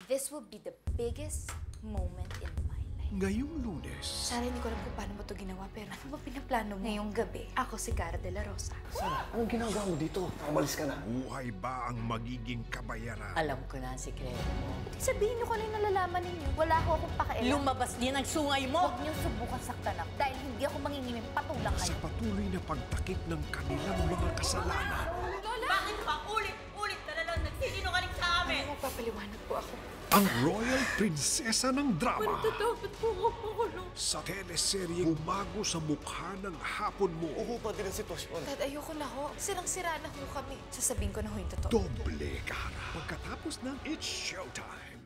This will be the biggest moment in my life. Ngayong Lunes, Sarah, hindi ko alam kung paano mo ito ginawa, pero ano ba pinaplano mo? Ngayong gabi, ako si Cara de la Rosa. Sarah, anong ginagawa mo dito? Umalis ka na. buhay ba ang magiging kabayaran? Alam ko na ang sikreto mo. Hindi sabihin niyo kung ano yung nalalaman ninyo. Wala ko akong pakialam. Lumabas din ang sungay mo! Huwag niyo subukan saktan ako dahil hindi ako mangingimim patulang Sa kayo. patuloy na pagtakip ng kanilang mga kasalanan, Bakit pa ulit-ulit na lang nagsisinungaling sa amin? Magpapaliwanag po ako. ang Royal Prinsesa ng Drama Dapat po ako makulong. sa teleserye Umago sa Mukha ng Hapon Mo. Uhupa din ang sitwasyon. Dad, ayoko na ho. Sirang-sira na ho kami. Sasabihin ko na ho yung totoo. Doble Cara. Pagkatapos ng It's Showtime.